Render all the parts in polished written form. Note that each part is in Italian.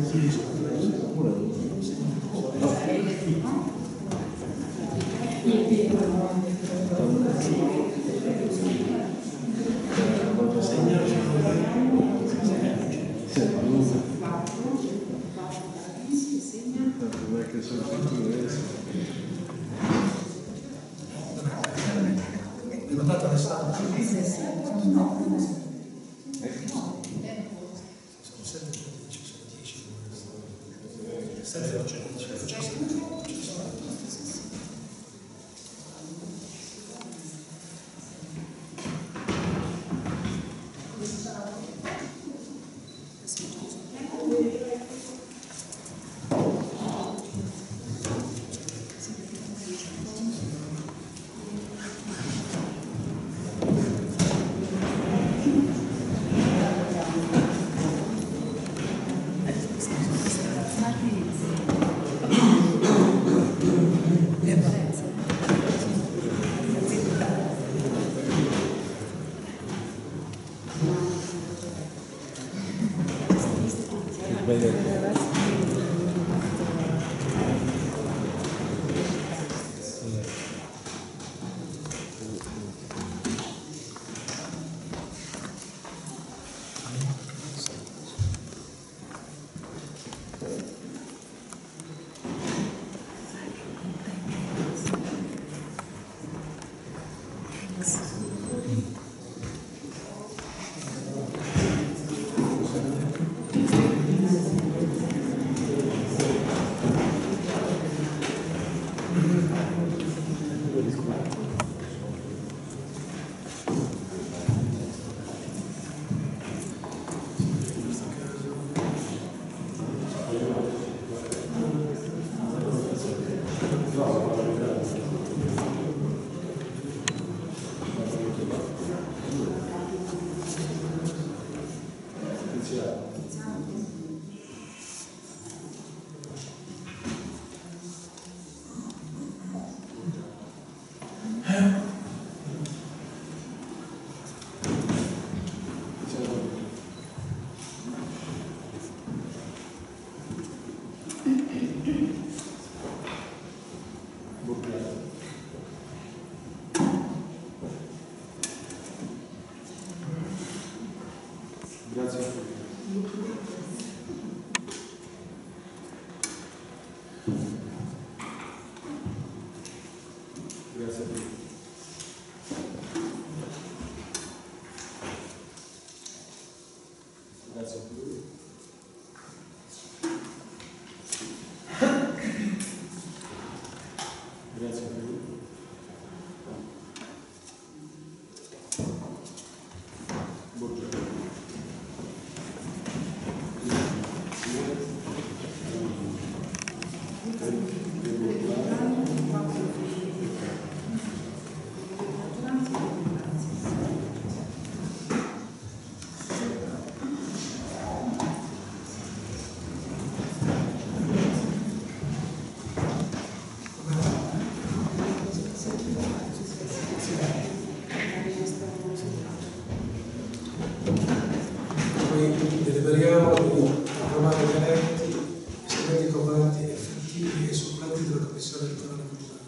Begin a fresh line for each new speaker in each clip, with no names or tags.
deliberiamo di approvare gli eletti, i seguenti componenti effettivi e suppletti della Commissione elettorale comunale.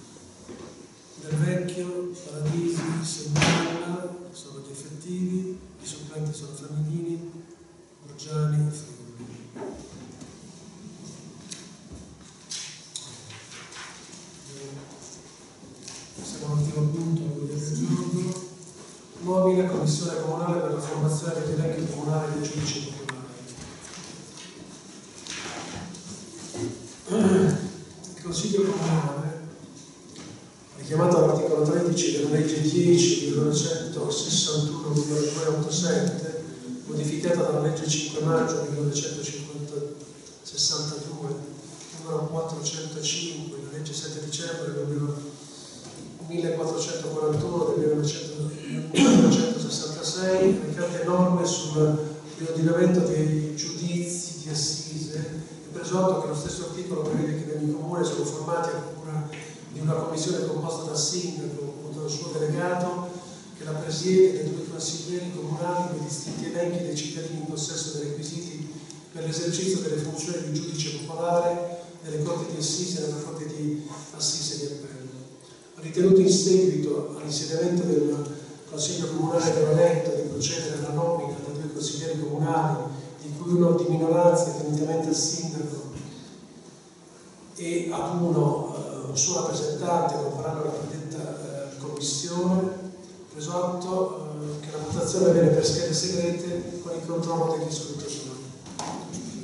Del Vecchio, Paradisi, Segnala sono gli effettivi, i supplenti sono Flamminini, Borgiani e Friuli. Siamo all'ultimo punto del giorno. Nomina Commissione Comunale per la formazione degli elenchi comunali dei giudici comunali. Il Consiglio Comunale, richiamato all'articolo 13 della legge 10.161/287, modificata dalla legge 5 maggio 1962, numero 405, la legge 7 dicembre numero 1441 del 1966, recante norme sul riordinamento dei giudizi di assise, è preso atto che lo stesso articolo prevede che ogni comune sono formati a cura di una commissione composta dal sindaco o dal suo delegato, che la presiede, dai due consiglieri comunali, dei distinti elenchi dei cittadini in possesso dei requisiti per l'esercizio delle funzioni di giudice popolare nelle corti di assise e nella corte di assise di appello. Ha ritenuto in seguito all'insediamento del Consiglio Comunale di Roletto di procedere alla nomina da 2 consiglieri comunali, di cui uno di minoranza tenutamente al sindaco e ad un suo rappresentante che faranno la predetta commissione, preso atto che la votazione avviene per schede segrete con il controllo degli scrutini.